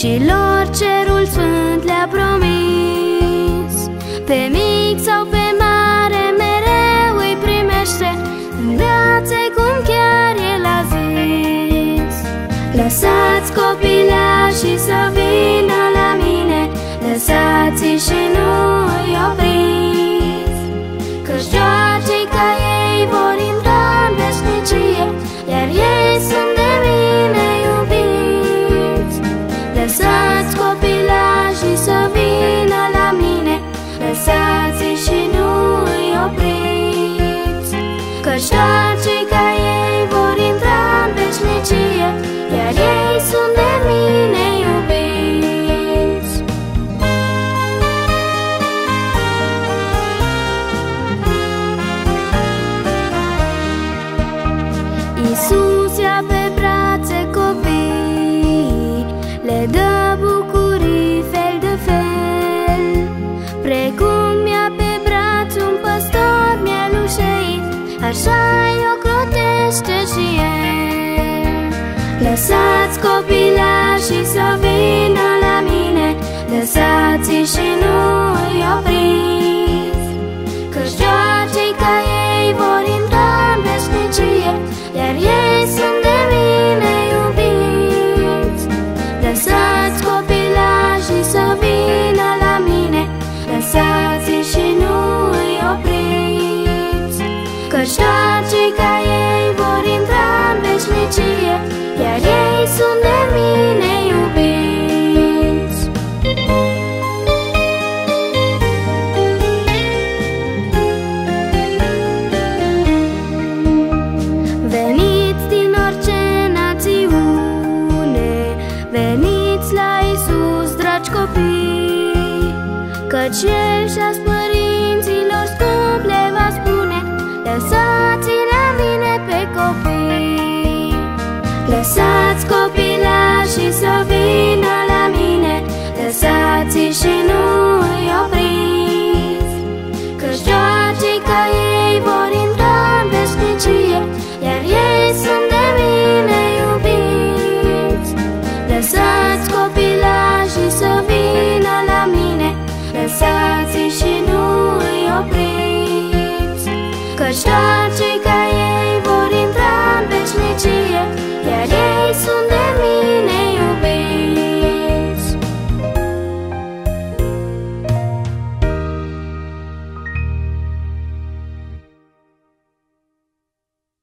și lor cerul sfânt le-a promis. Pe mic sau pe mare mereu îi primește, îndeață-i cum chiar el a zis. Lăsați copilașii să vină la mine, lăsați-i și nu-i opriți, căci doar cei ca ei vor intra în veșnicie, iar ei sunt de mine iubiți. Lăsați copilașii să vină la mine, lăsați-i și nu-i opriți, căci doar cei ca ei vor intra în veșnicie, iar ei sunt de mine iubiți. Iisus ia pe brațe copii, le dă bucurii fel de fel, precum ia pe braț un păstor mielușeit, așa-i ocrotește și el. Lăsați copilașii să vină la mine, lăsați-i și nu-i opriți, căci doar cei ca ei vor intra în veșnicie, iar ei sunt de mine iubiți. Lăsați copilașii să vină la mine, lăsați-i și nu-i opriți, căci doar cei ca ei vor intra în veșnicie, iar ei sunt de mine iubiți. Veniți din orice națiune, veniți la Iisus, dragi copii, căci El și-ați părinților scump le va spune, lăsați-i la mine pe copii. Lăsați copilașii să vină la mine, lăsați-i și nu